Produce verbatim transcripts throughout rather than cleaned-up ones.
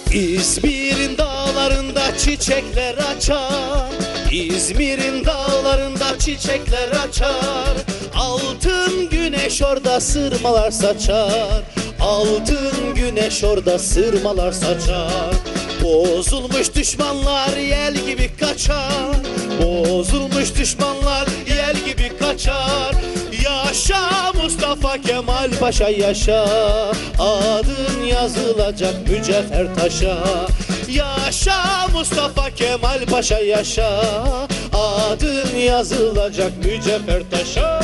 İzmir'in dağlarında çiçekler açar, İzmir'in dağlarında çiçekler açar. Altın güneş orada sırmalar saçar, altın güneş orada sırmalar saçar. Bozulmuş düşmanlar yel gibi kaçar, bozulmuş düşmanlar yel gibi kaçar. Yaşa Mustafa Kemal Paşa yaşa, adın yazılacak mücevher taşa. Yaşa Mustafa Kemal Paşa yaşa, adın yazılacak mücevher taşa.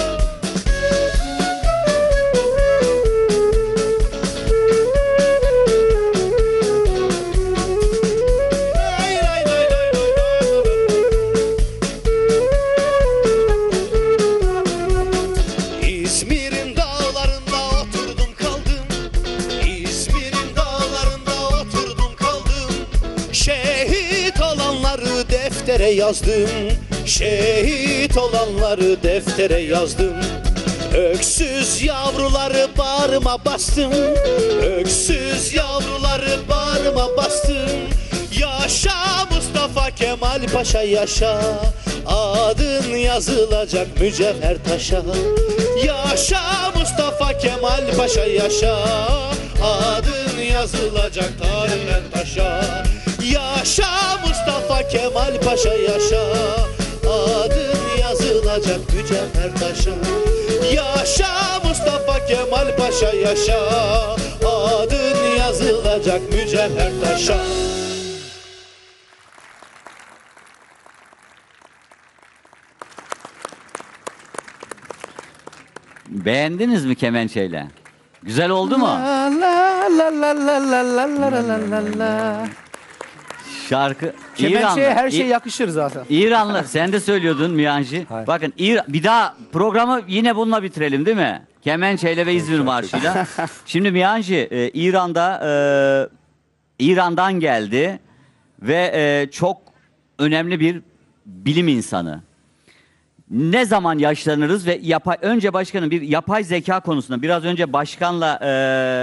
İzmir'in dağlarında oturdum kaldım, İzmir'in dağlarında oturdum kaldım. Şehit olanları deftere yazdım, şehit olanları deftere yazdım. Öksüz yavruları bağrıma bastım, öksüz yavruları bağrıma bastım. Yaşa Mustafa Kemal Paşa yaşa, adın yazılacak mücevher taşa. Yaşa Mustafa Kemal Paşa yaşa, adın yazılacak tarihten taşa. Yaşa Mustafa Kemal Paşa yaşa, adın yazılacak mücevher taşa. Yaşa Mustafa Kemal Paşa yaşa, adın yazılacak mücevher taşa. Beğendiniz mi kemençeyle? Güzel oldu mu? La la la la la la la la la la la. Şarkı Kemençeye her şey İ- yakışır zaten. İranlı. Sen de söylüyordun Miyancı. Hayır. Bakın İra- bir daha programı yine bununla bitirelim değil mi? Kemençeyle ve İzmir Marşı'yla. Şimdi Miyancı e, İran'da e, İran'dan geldi ve e, çok önemli bir bilim insanı. Ne zaman yaşlanırız ve yapay, önce başkanım bir yapay zeka konusunda biraz önce başkanla e,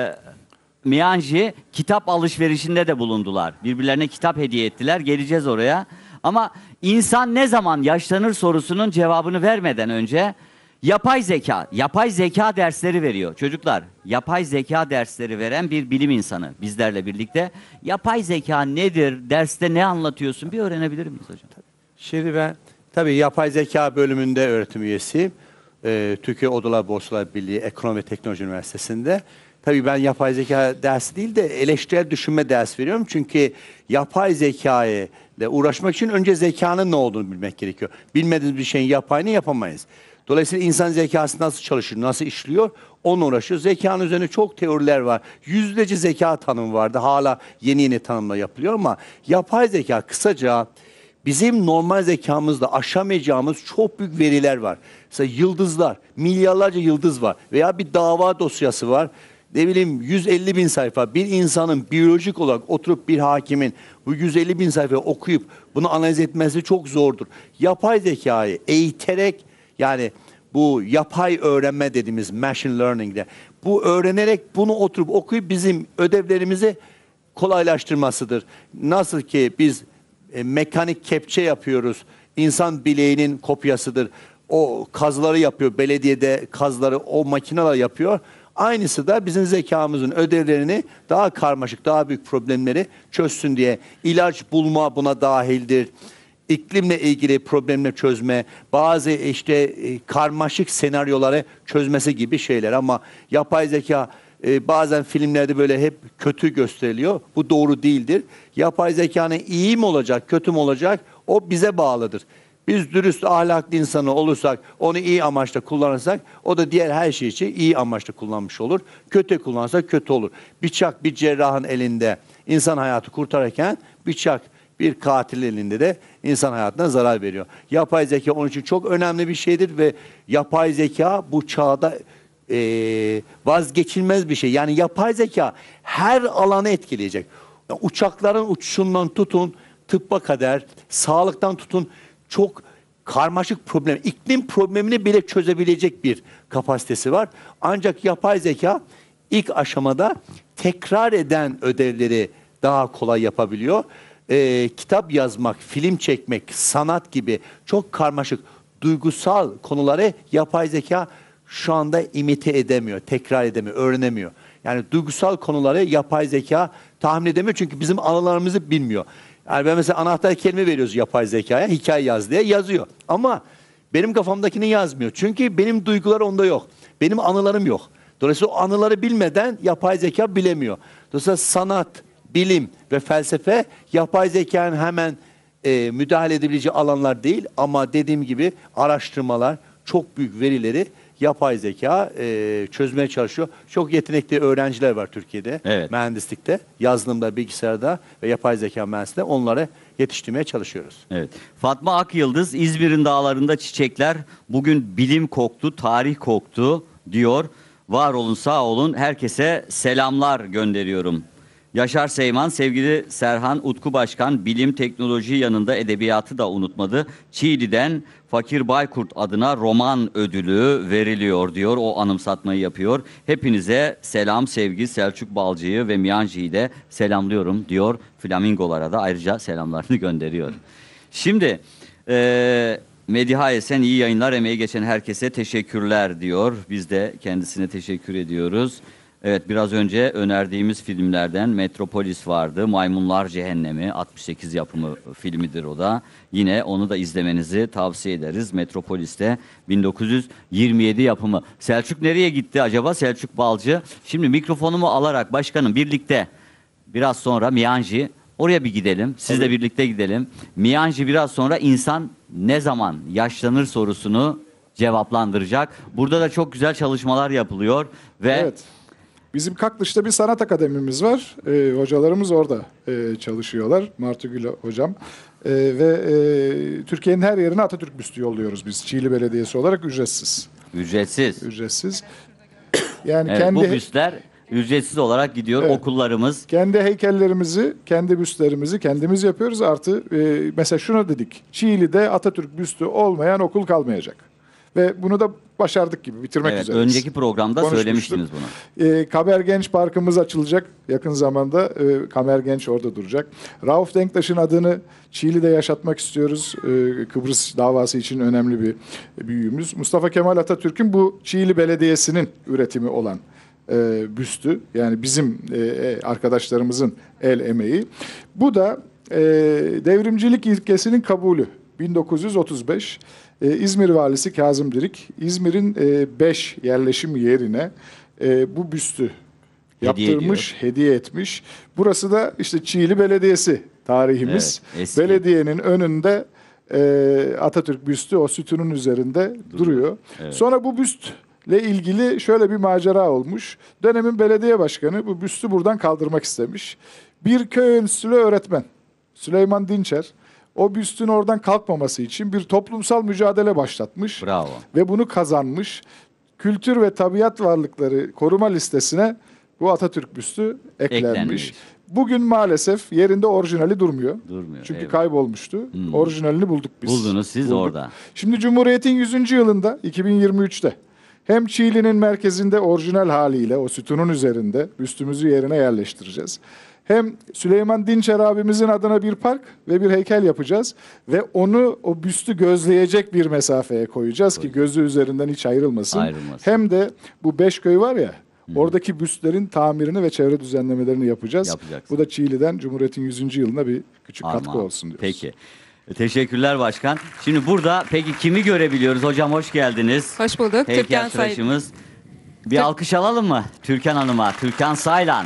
Miyancı kitap alışverişinde de bulundular. Birbirlerine kitap hediye ettiler. Geleceğiz oraya. Ama insan ne zaman yaşlanır sorusunun cevabını vermeden önce yapay zeka, yapay zeka dersleri veriyor. Çocuklar, yapay zeka dersleri veren bir bilim insanı bizlerle birlikte. Yapay zeka nedir? Derste ne anlatıyorsun? Bir öğrenebilir miyiz hocam? Şimdi ben tabii yapay zeka bölümünde öğretim üyesiyim. Ee, Türkiye Odalar Borsalar Birliği Ekonomi ve Teknoloji Üniversitesi'nde. Tabii ben yapay zeka dersi değil de eleştirel düşünme dersi veriyorum. Çünkü yapay zekayı ile uğraşmak için önce zekanın ne olduğunu bilmek gerekiyor. Bilmediğiniz bir şeyin yapayını yapamayız. Dolayısıyla insan zekası nasıl çalışır, nasıl işliyor onunla uğraşıyor. Zekanın üzerine çok teoriler var. Yüzlerce zeka tanımı vardı. Hala yeni yeni tanımlar yapılıyor ama yapay zeka kısaca bizim normal zekamızda aşamayacağımız çok büyük veriler var. Mesela yıldızlar, milyarlarca yıldız var veya bir dava dosyası var. Ne bileyim yüz elli bin sayfa bir insanın biyolojik olarak oturup bir hakimin bu yüz elli bin sayfayı okuyup bunu analiz etmesi çok zordur. Yapay zekayı eğiterek yani bu yapay öğrenme dediğimiz machine learning'de bu öğrenerek bunu oturup okuyup bizim ödevlerimizi kolaylaştırmasıdır. Nasıl ki biz e, mekanik kepçe yapıyoruz. İnsan bileğinin kopyasıdır. O kazıları yapıyor. Belediyede kazıları o makineler yapıyor. Aynısı da bizim zekamızın ödevlerini daha karmaşık, daha büyük problemleri çözsün diye. İlaç bulma buna dahildir. İklimle ilgili problemleri çözme, bazı işte e, karmaşık senaryoları çözmesi gibi şeyler. Ama yapay zeka e, bazen filmlerde böyle hep kötü gösteriliyor. Bu doğru değildir. Yapay zekanın iyi mi olacak, kötü mü olacak o bize bağlıdır. Biz dürüst, ahlaklı insanı olursak, onu iyi amaçla kullanırsak, o da diğer her şey için iyi amaçla kullanmış olur. Kötü kullanırsak kötü olur. Bıçak bir cerrahın elinde insan hayatı kurtarırken, bıçak bir katil elinde de insan hayatına zarar veriyor. Yapay zeka onun için çok önemli bir şeydir ve yapay zeka bu çağda e, vazgeçilmez bir şey. Yani yapay zeka her alanı etkileyecek. Uçakların uçuşundan tutun, tıbba kadar, sağlıktan tutun, çok karmaşık problem, iklim problemini bile çözebilecek bir kapasitesi var. Ancak yapay zeka ilk aşamada tekrar eden ödevleri daha kolay yapabiliyor. Ee, kitap yazmak, film çekmek, sanat gibi çok karmaşık duygusal konuları yapay zeka şu anda imite edemiyor, tekrar edemiyor, öğrenemiyor. Yani duygusal konuları yapay zeka tahmin edemiyor çünkü bizim anılarımızı bilmiyor. Yani ben mesela anahtar kelime veriyoruz yapay zekaya, hikaye yaz diye yazıyor. Ama benim kafamdakini yazmıyor. Çünkü benim duygular onda yok. Benim anılarım yok. Dolayısıyla o anıları bilmeden yapay zeka bilemiyor. Dolayısıyla sanat, bilim ve felsefe yapay zekanın hemen e, müdahale edebileceği alanlar değil. Ama dediğim gibi araştırmalar, çok büyük verileri yapay zeka e, çözmeye çalışıyor. Çok yetenekli öğrenciler var Türkiye'de. Evet. Mühendislikte, yazılımda, bilgisayarda ve yapay zeka mühendisliğinde onları yetiştirmeye çalışıyoruz. Evet. Fatma Akyıldız, İzmir'in dağlarında çiçekler bugün bilim koktu, tarih koktu diyor. Var olun, sağ olun. Herkese selamlar gönderiyorum. Yaşar Seyman, sevgili Serhan Utku Başkan, bilim teknoloji yanında edebiyatı da unutmadı. Çiğli'den Fakir Baykurt adına roman ödülü veriliyor diyor. O anımsatmayı yapıyor. Hepinize selam, sevgi, Selçuk Balcı'yı ve Miyancı'yı de selamlıyorum diyor. Flamingolara da ayrıca selamlarını gönderiyor. Şimdi e, Mediha Esen iyi yayınlar, emeği geçen herkese teşekkürler diyor. Biz de kendisine teşekkür ediyoruz. Evet, biraz önce önerdiğimiz filmlerden Metropolis vardı. Maymunlar Cehennemi, altmış sekiz yapımı filmidir o da. Yine onu da izlemenizi tavsiye ederiz. Metropolis'te bin dokuz yüz yirmi yedi yapımı. Selçuk nereye gitti acaba? Selçuk Balcı. Şimdi mikrofonumu alarak başkanım birlikte biraz sonra Miyancı oraya bir gidelim. Sizle birlikte gidelim. Miyancı biraz sonra insan ne zaman yaşlanır sorusunu cevaplandıracak. Burada da çok güzel çalışmalar yapılıyor ve Evet. Bizim Kaklıç'ta bir sanat akademimiz var. Ee, hocalarımız orada e, çalışıyorlar. Martugül hocam. Ee, ve e, Türkiye'nin her yerine Atatürk büstü yolluyoruz biz. Çiğli Belediyesi olarak ücretsiz. ücretsiz. Ücretsiz. Yani Evet, kendi bu büstler ücretsiz olarak gidiyor. Evet. Okullarımız. kendi heykellerimizi, kendi büstlerimizi kendimiz yapıyoruz. Artı e, mesela şunu dedik. Çiğli'de Atatürk büstü olmayan okul kalmayacak. Ve bunu da başardık gibi bitirmek Evet, üzereyiz. önceki programda Konuşmuştuk. söylemiştiniz bunu. E, Kamer Genç Parkımız açılacak yakın zamanda. E, Kamer Genç orada duracak. Rauf Denktaş'ın adını Çiğli'de yaşatmak istiyoruz. E, Kıbrıs davası için önemli bir büyüğümüz. Mustafa Kemal Atatürk'ün bu Çiğli Belediyesi'nin üretimi olan e, büstü. Yani bizim e, arkadaşlarımızın el emeği. Bu da e, devrimcilik ilkesinin kabulü. bin dokuz yüz otuz beş Ee, İzmir Valisi Kazım Dirik, İzmir'in e, beş yerleşim yerine e, bu büstü Hediye yaptırmış, hediye etmiş. Burası da işte Çiğli Belediyesi tarihimiz. Evet, eski. Belediyenin önünde e, Atatürk büstü o sütunun üzerinde duruyor. Evet. Sonra bu büstle ilgili şöyle bir macera olmuş. Dönemin belediye başkanı bu büstü buradan kaldırmak istemiş. Bir köy enstitülü öğretmen Süleyman Dinçer o büstün oradan kalkmaması için bir toplumsal mücadele başlatmış. Bravo. Ve bunu kazanmış. Kültür ve tabiat varlıkları koruma listesine bu Atatürk büstü eklenmiş. Eklenmiş. Bugün maalesef yerinde orijinali durmuyor. Durmuyor, Çünkü evet. kaybolmuştu. Orijinalini bulduk biz. Buldunuz siz Bulduk. orada. Şimdi Cumhuriyet'in yüzüncü yılında iki bin yirmi üçte hem Çiğli'nin merkezinde orijinal haliyle o sütunun üzerinde büstümüzü yerine yerleştireceğiz. Hem Süleyman Dinçer abimizin adına bir park ve bir heykel yapacağız. Ve onu o büstü gözleyecek bir mesafeye koyacağız ki gözü üzerinden hiç ayrılmasın. Ayrılmasın. Hem de bu beş köy var ya oradaki büstlerin tamirini ve çevre düzenlemelerini yapacağız. Yapacaksın. Bu da Çiğli'den Cumhuriyet'in yüzüncü yılına bir küçük Armağan. katkı olsun diyoruz. Peki. Teşekkürler başkan. Şimdi burada peki kimi görebiliyoruz? Hocam hoş geldiniz. Hoş bulduk. Türkan Heykeltıraşımız. Bir alkış alalım mı Türkan Hanım'a? Türkan Saylan.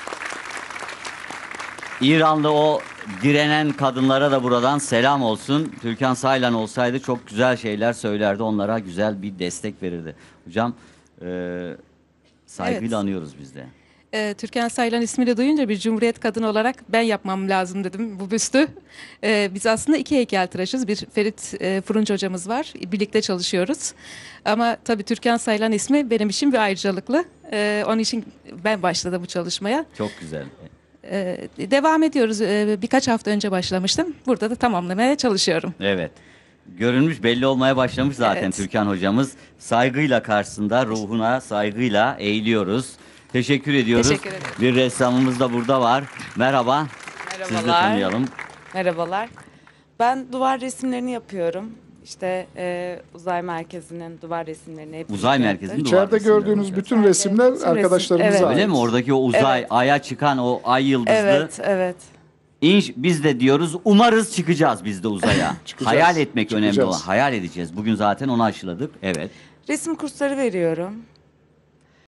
İranlı o direnen kadınlara da buradan selam olsun. Türkan Saylan olsaydı çok güzel şeyler söylerdi. Onlara güzel bir destek verirdi. Hocam e, saygıyla Evet. anıyoruz biz de. Ee, Türkan Saylan ismini duyunca bir Cumhuriyet kadını olarak ben yapmam lazım dedim bu büstü. Ee, biz aslında iki heykeltıraşız. Bir Ferit e, Fırınç hocamız var. Birlikte çalışıyoruz. Ama tabii Türkan Saylan ismi benim için bir ayrıcalıklı. Ee, onun için ben başladım bu çalışmaya. Çok güzel. Ee, devam ediyoruz. Ee, birkaç hafta önce başlamıştım. Burada da tamamlamaya çalışıyorum. Evet. Görünmüş belli olmaya başlamış zaten Evet. Türkan hocamız. Saygıyla karşısında ruhuna saygıyla eğiliyoruz. Teşekkür ediyoruz. Teşekkür ederim. Bir ressamımız da burada var. Merhaba. Sizi de Merhabalar. tanıyalım. Merhabalar. Ben duvar resimlerini yapıyorum. İşte e, uzay merkezinin duvar resimlerini hep Uzay yaptım. merkezinin duvar İçeride resimleri gördüğünüz olacak. bütün resimler bütün arkadaşlarımıza resim- ait. Öyle mi? Oradaki o uzay, Evet. aya çıkan o ay yıldızlı. Evet, evet. İnş, biz de diyoruz umarız çıkacağız biz de uzaya. Çıkacağız, Hayal etmek önemli çıkacağız. olan. Hayal edeceğiz. Bugün zaten onu aşıladık. Evet. Resim kursları veriyorum.